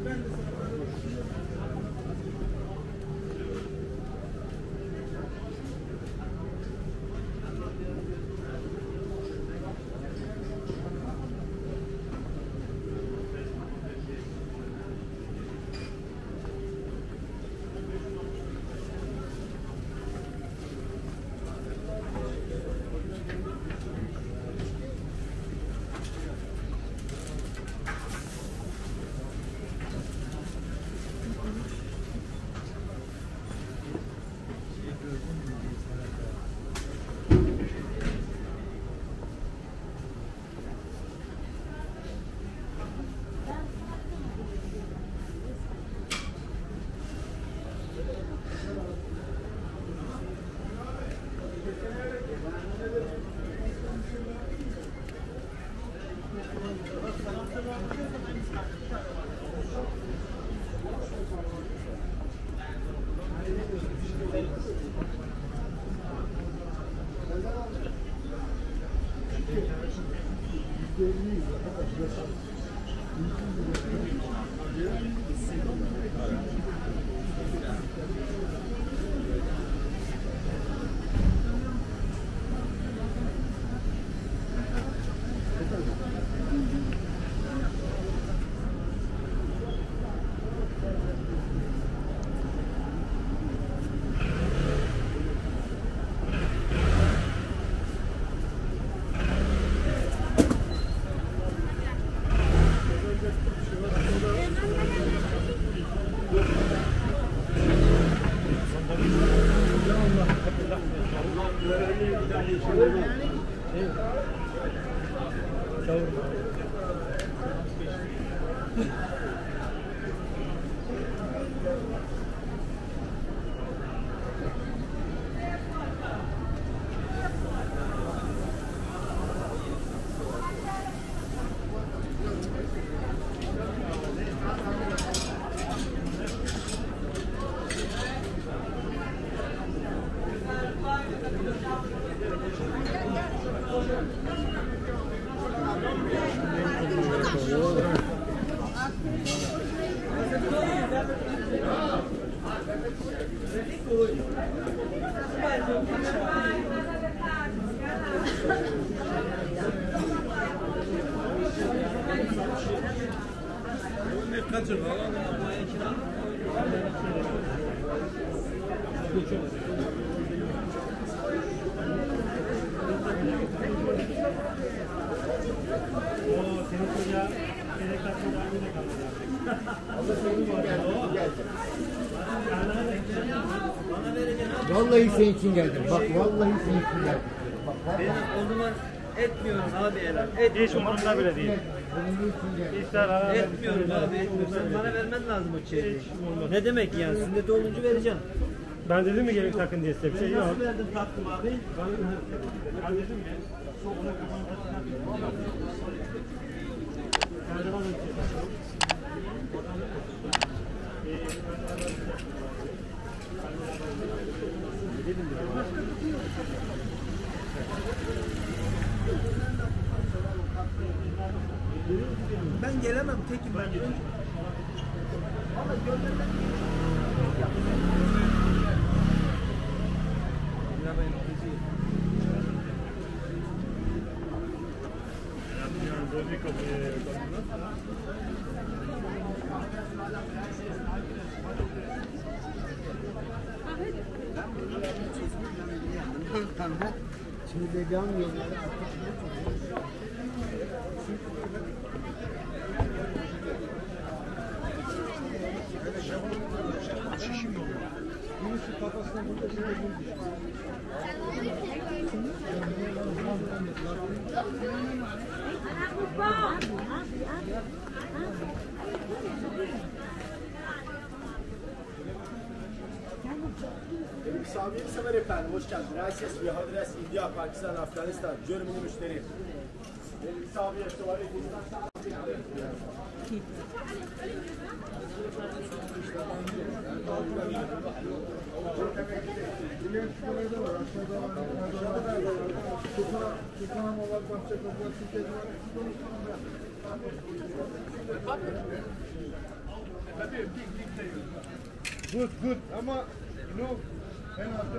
Vallahi senin için geldim. Bak vallahi senin için geldim. Benim o zaman etmiyorum abi helal. Hiç umurumda bile değil. Etmiyorum abi etmiyorum. Sen bana vermen lazım o çeyreği. Ne demek yani? Sünnet olunca vereceğim. Ben dedim mi gelin takın diye size bir şey yok. Nasıl verdim taktım abi? Ben dedim ya. Ben gelemem tekim ben. Şimdi vegan yolları artık şişim oluyor. Birisi kafasına burada bir Misafirsever efendim, hoş geldiniz. Reis ve adres India, Pakistan, Afganistan, Germany müşteri. Misafir işte var. Good, good. Ama you know, en azından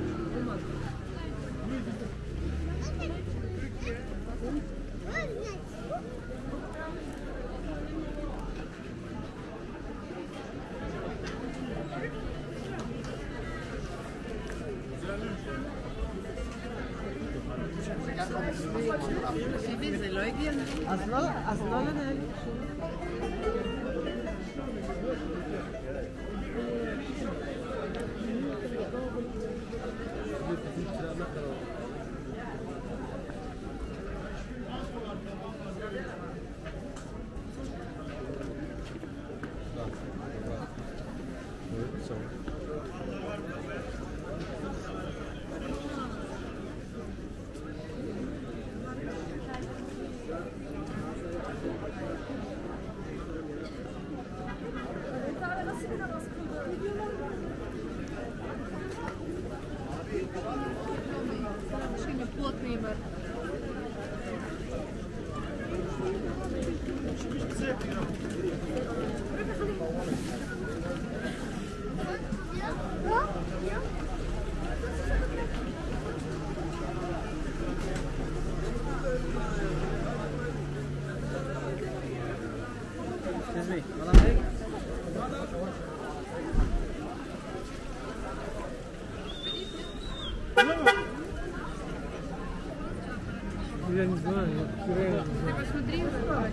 Я не знаю, я Посмотри,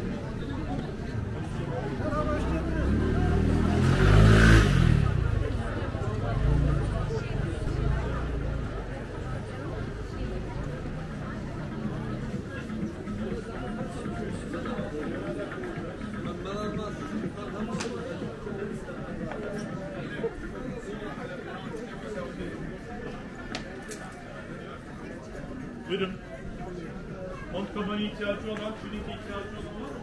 Buyurun. Mont kabanı ihtiyacı olan, şirinke ihtiyacı olan var mı?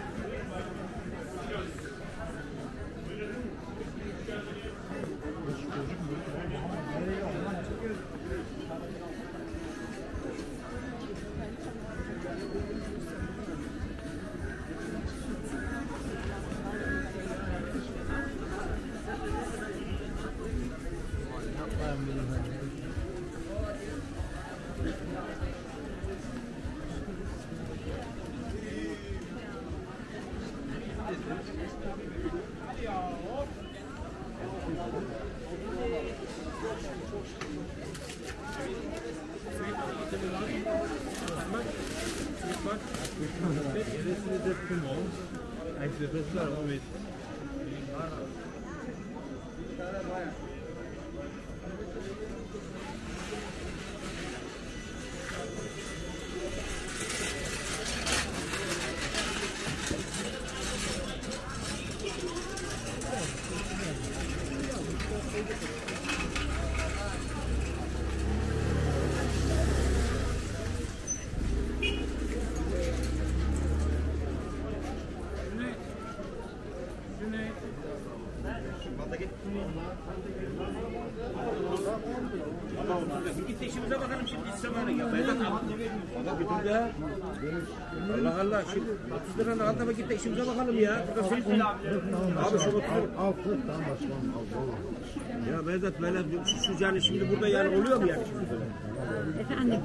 Git işimize bakalım şimdi İstanbul'a ya. Baba bir dur ya. Allah Allah şimdi 30 liranın altına git de işimize bakalım ya. Abi şu 30 al kız tamam başkanım al. Ya Behzat böyle şu yani şimdi burada yani oluyor mu yani şimdi böyle? efendim.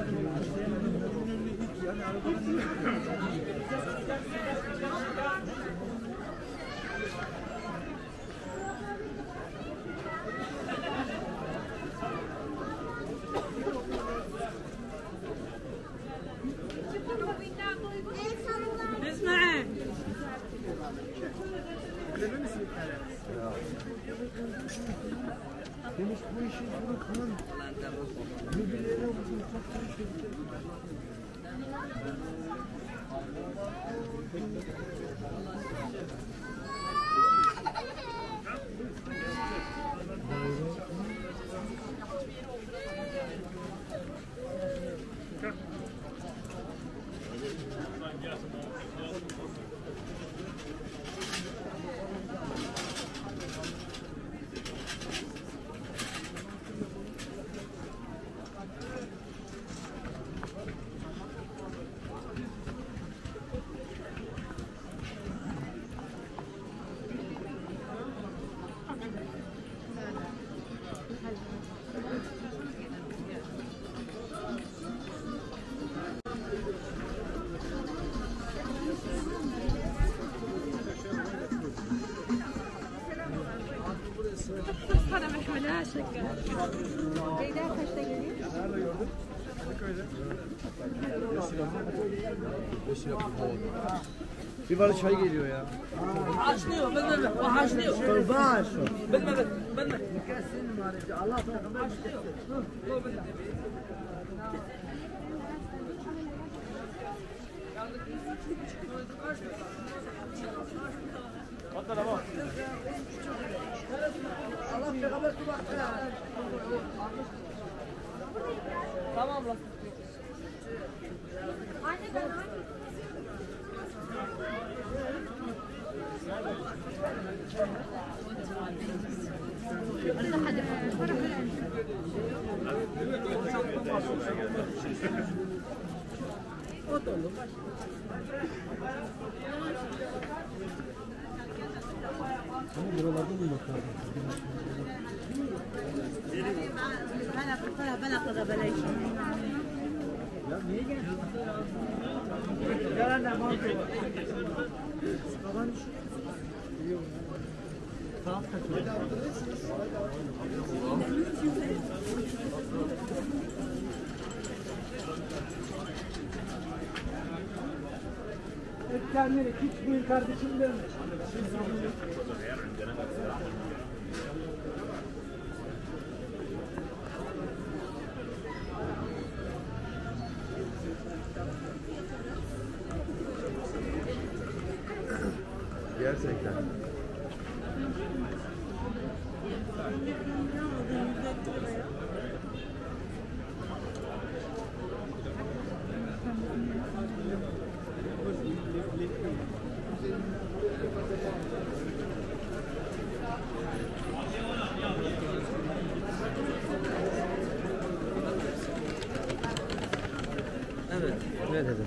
اسمع Demiş bu işi bırakın. Birbirlerine vursun çok konuşuyor. Şöyle şeker. Beyler kaçta geliyor? Nerede gördün? Kadıköy'de. 5 lira bir barış çay geliyor ya. Haşlıyor, ben. O haşlıyor. Kurban. Ben. Allah sana Tamam lan. Ya niye geldin? Gelenden mantığı var. Baban düşüyor. Saat kaç? Hep kendini hiç buyur kardeşim derim. Gerçekten. Evet, ne dedim?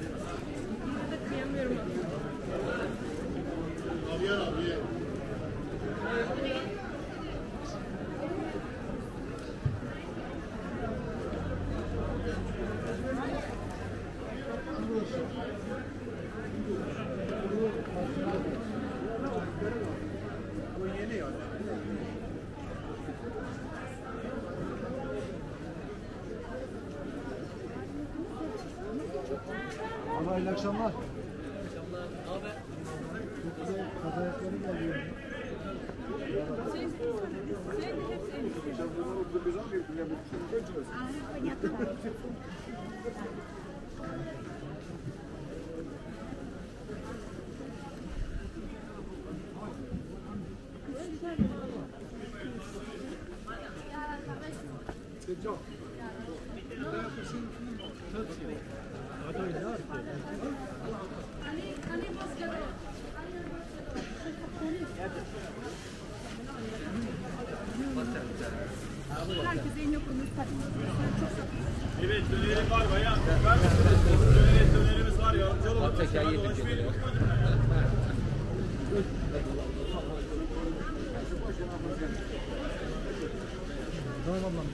Ama hayırlı akşamlar. Çok güzel kazayakları geliyor. Evet, dönerim var bayağı. Dönerimiz var ya. Teker yedik geliyor. Tamam ablam.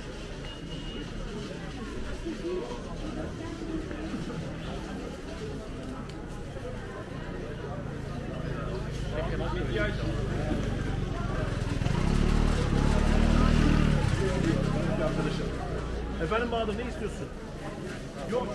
Efendim Bahadır ne istiyorsun? Yok.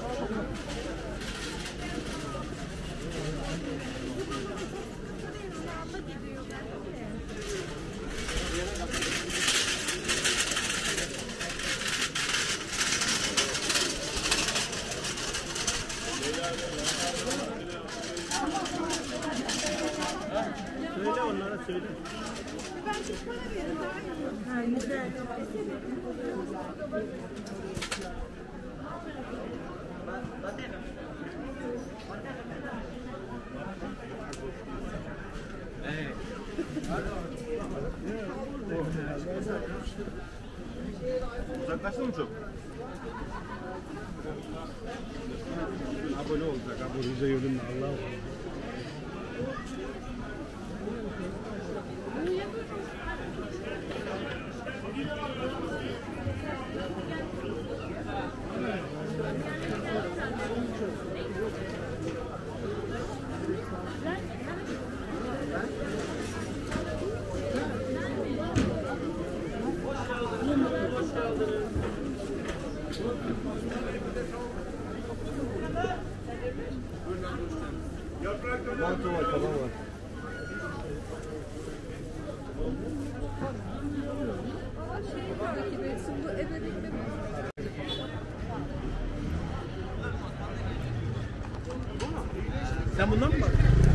Söyle onlara söyle. Uzaklaştın mı çok? Abone olacak. Abone yolunda Allah. takip etsin. Bu ebelikle Sen bundan mı bak?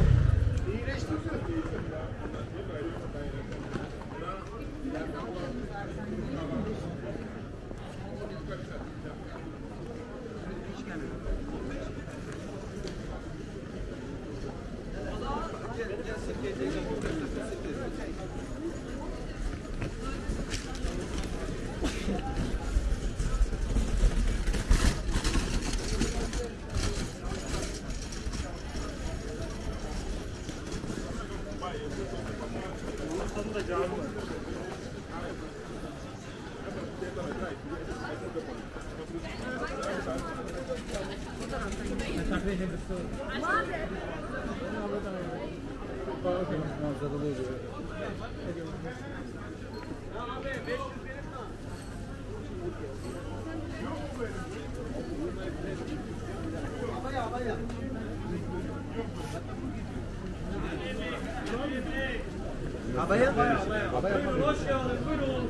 Hoş geldin, buyurun.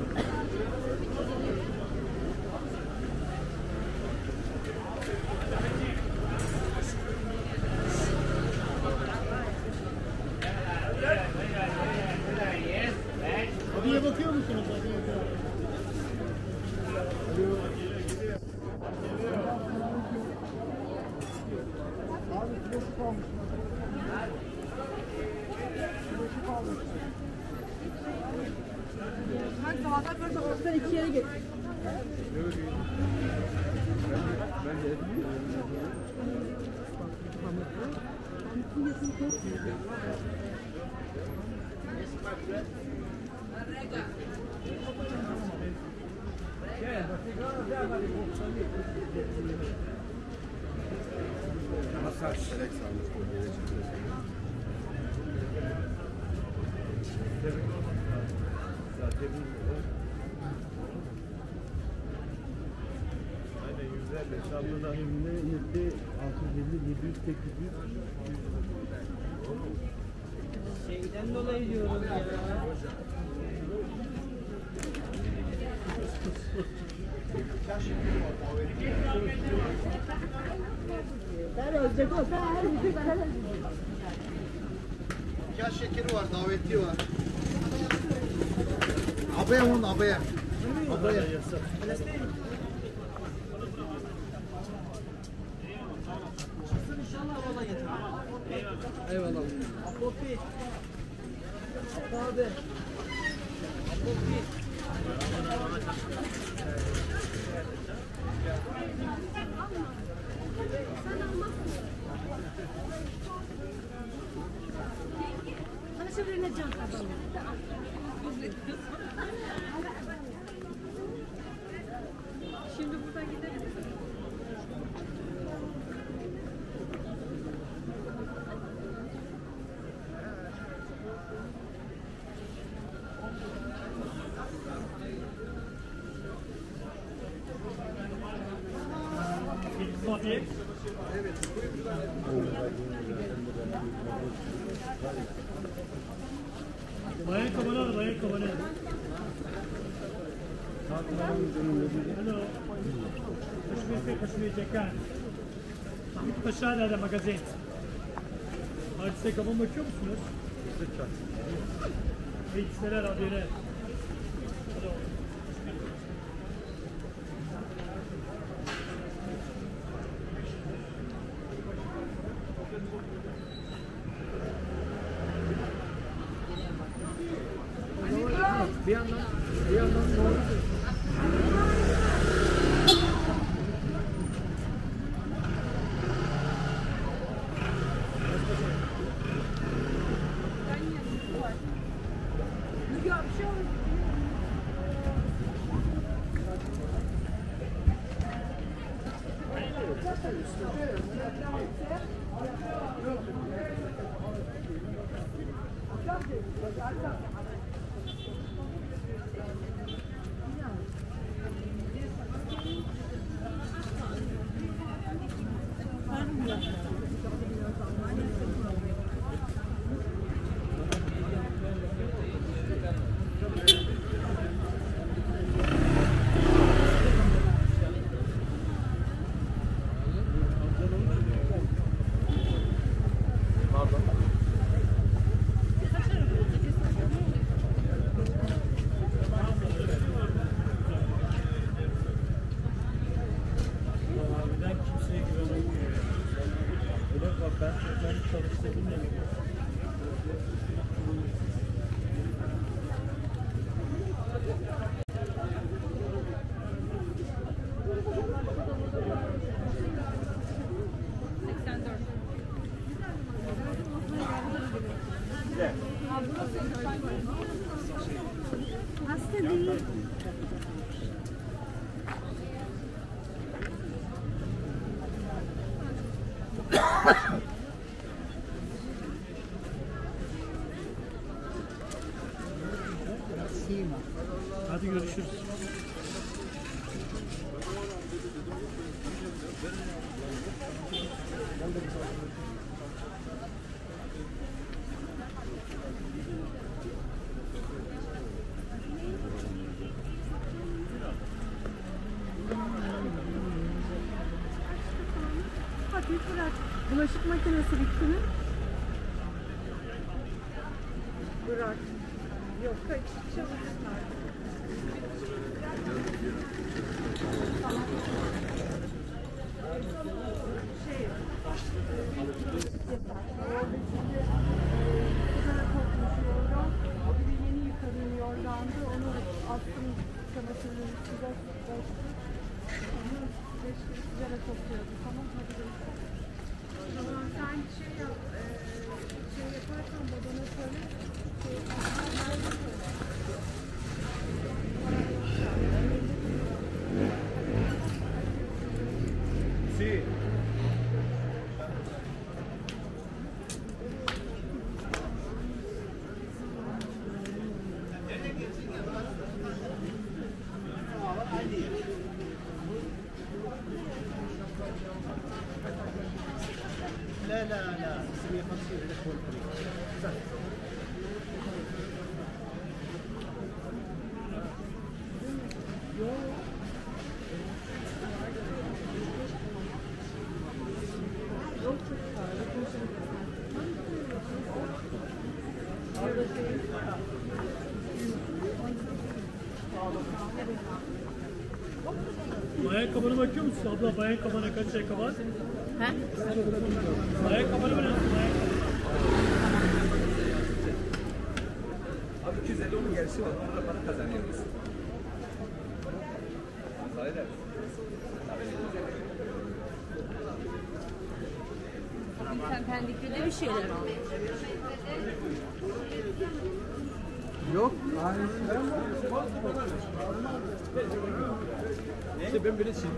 Abiye bakıyor musunuz? Abi kilosu kalmış. Kilosu kalmış. ben sabahtan böyle ortadan 2 yere gittim. Şablonda 7, 650, 700, 800. Şeyden dolayı diyorum ya. Ben ölecek olsa her gün ben Yaş şekeri var, davetli var. Abaya onun abaya. Abaya. Eyvallah. Apopi. Abi. Apopi. Bana şöyle can kazanım. Şimdi buradan gidelim. Bayan kabanı, bayan kabanı. Hello. Kashmir Cekan. Hamit Paşa'da magazin. Hadise kaban bakıyor musunuz? Bilgisayar haberi. Bir yandan doğru. Hasta değil. Hadi görüşürüz. Hafif bırak. Bulaşık makinesi bitti mi? Bırak. Yok, kaç çabuk. Yeni yıkadığım yorgandı. Onu attım çamaşırın içine. Onu 5 sigara topluyordu. Tamam, hadi görüşürüz. Tamam, sen şey yap. Şey yaparsan babana söyle. Sí. لا لا لا 650 تكون Ayakkabına bakıyor musun abla? Ayakkabına kaç ayakkabı var? He? Ayakkabına mı? Abi 250 onun gerisi var. Orada para kazanıyoruz. Hayır. Sen Pendik'te bir şeyler al. Yok. İşte ben birisiyim.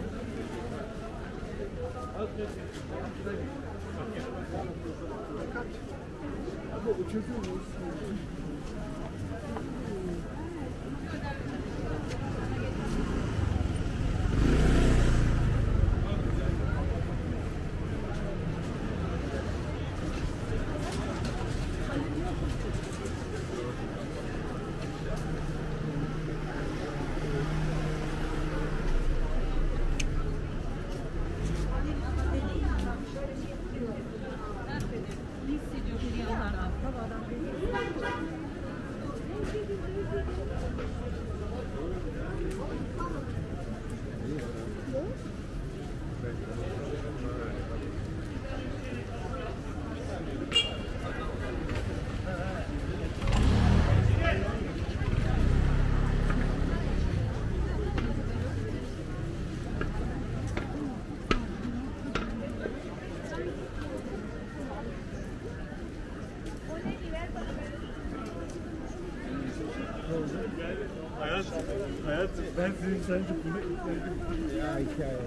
Hayat, ben senin sence bunu isterdim. Ya hikaye.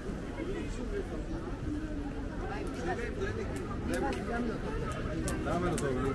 Tamam ben de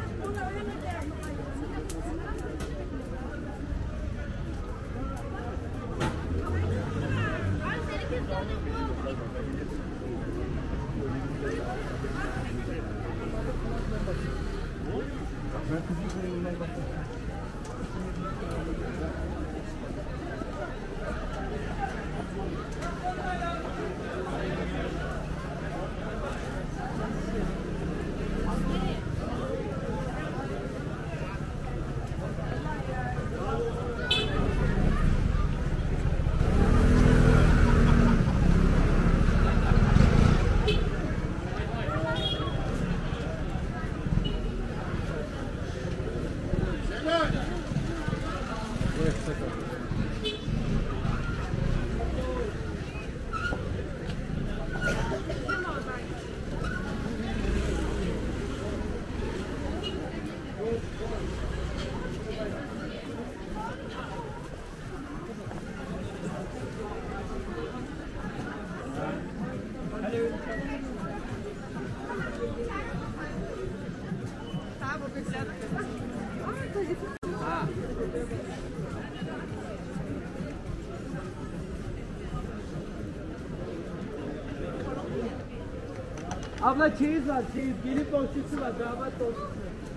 Abla çeyiz var, çeyiz. Gelin bohçası var, damat bohçası.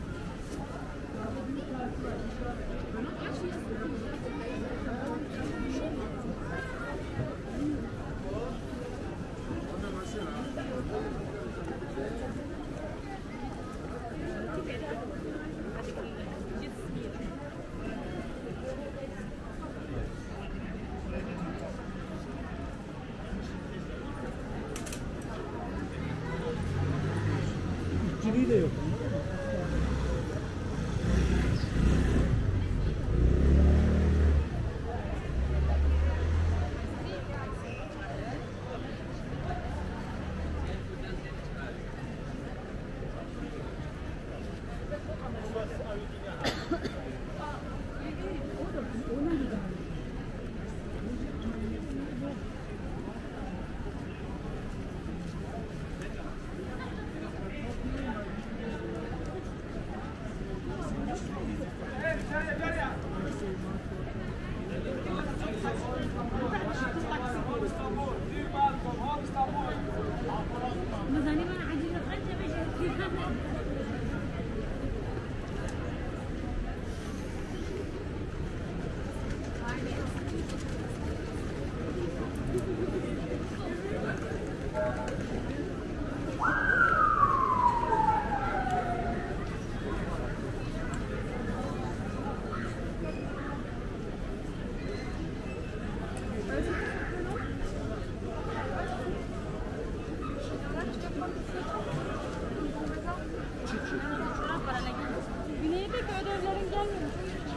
İşçiliği de yok. Güney'e pek ödevlerin gelmiyor.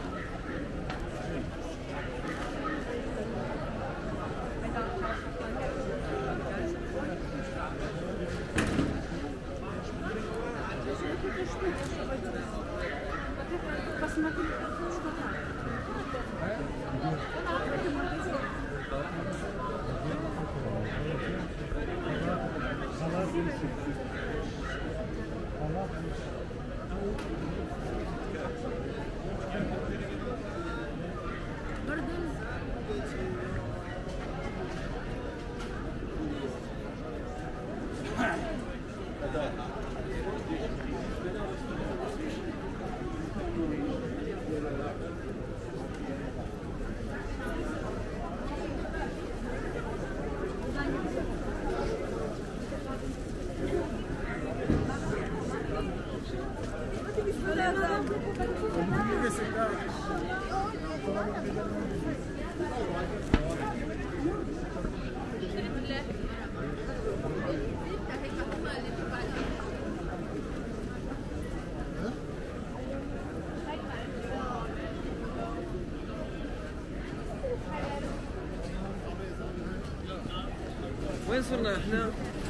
وين صرنا احنا؟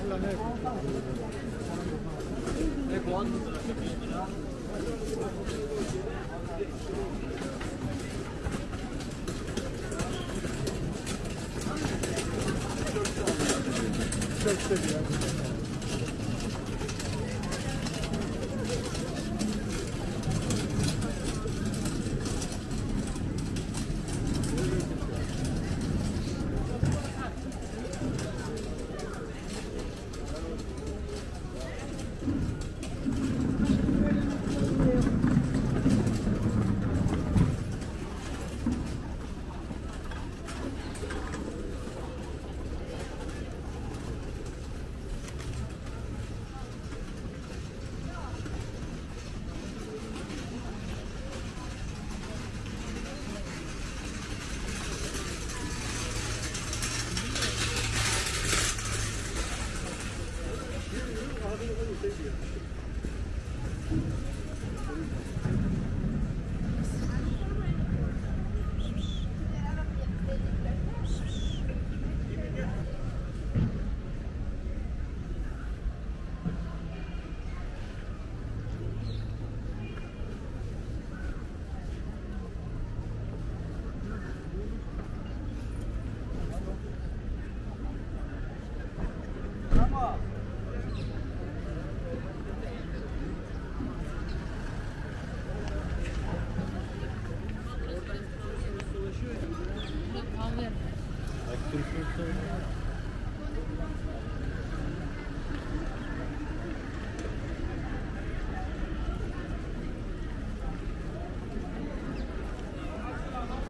هيك وين؟ Türkiye